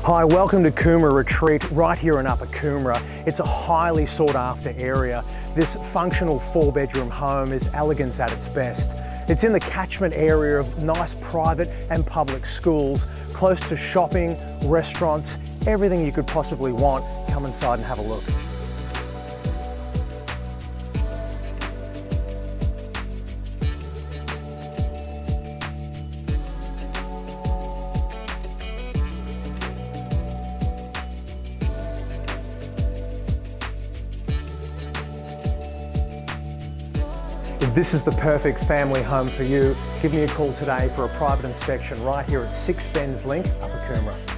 Hi, welcome to Coomera Retreat right here in Upper Coomera. It's a highly sought after area. This functional 4-bedroom home is elegance at its best. It's in the catchment area of nice private and public schools, close to shopping, restaurants, everything you could possibly want. Come inside and have a look. If this is the perfect family home for you, give me a call today for a private inspection right here at 6 Benz Upper Coomera.